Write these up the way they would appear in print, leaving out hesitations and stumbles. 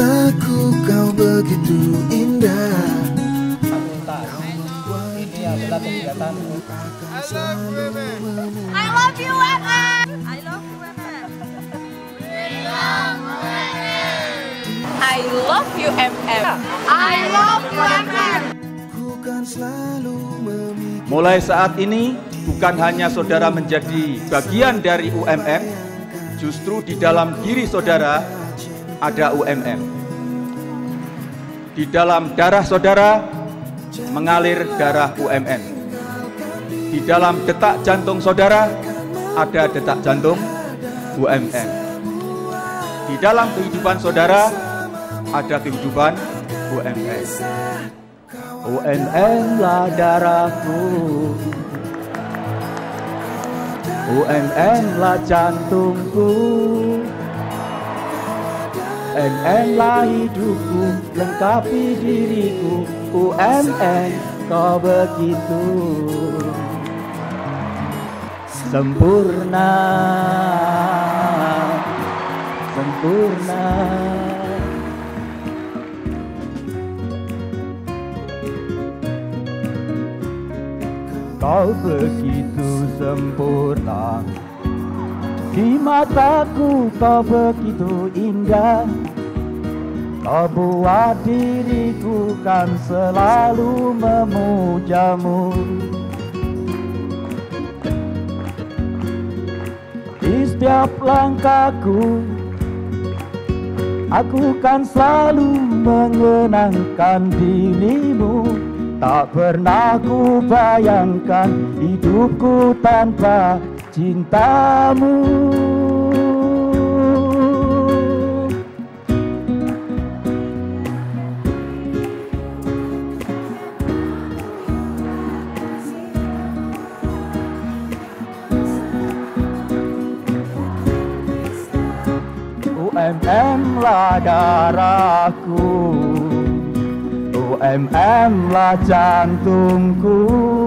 mataku kau begitu indah. Ini adalah kegiatan I love you UMM. I love you UMM. I love you UMM. I love you UMM. Mulai saat ini bukan hanya saudara menjadi bagian dari UMM, justru di dalam diri saudara ada UMM. Di dalam darah saudara mengalir darah UMM. Di dalam detak jantung saudara ada detak jantung UMM. Di dalam kehidupan saudara ada kehidupan UMM. UMM lah darahku, UMM lah jantungku, UMM lah hidupku, lengkapi diriku. UMM kau begitu sempurna, sempurna. Kau begitu sempurna, di mataku kau begitu indah. Kau buat diriku kan selalu memujamu. Di setiap langkahku, aku kan selalu mengenangkan dirimu. Tak pernah ku bayangkan hidupku tanpa cintamu. UMM lah darahku, UMM lah jantungku,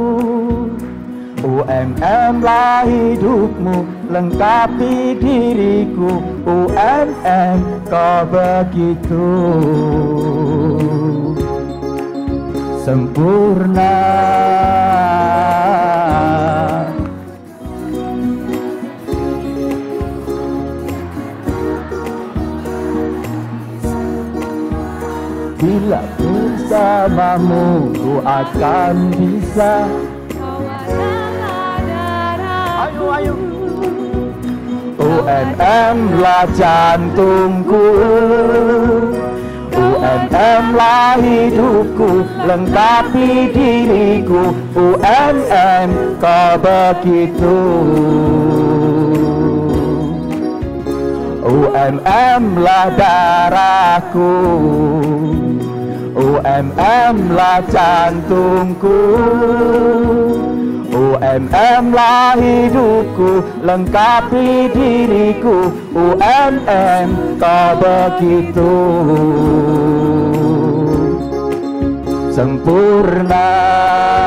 UMM lah hidupmu, lengkapi diriku. UMM kau begitu sempurna. Bila bersamamu ku akan bisa. Ayo, ayo. UMM lah jantungku, UMM lah hidupku, lengkapi diriku. UMM kau begitu, UMM lah darahku, UMM lah jantungku, UMM lah hidupku, lengkapi diriku. UMM kau begitu sempurna.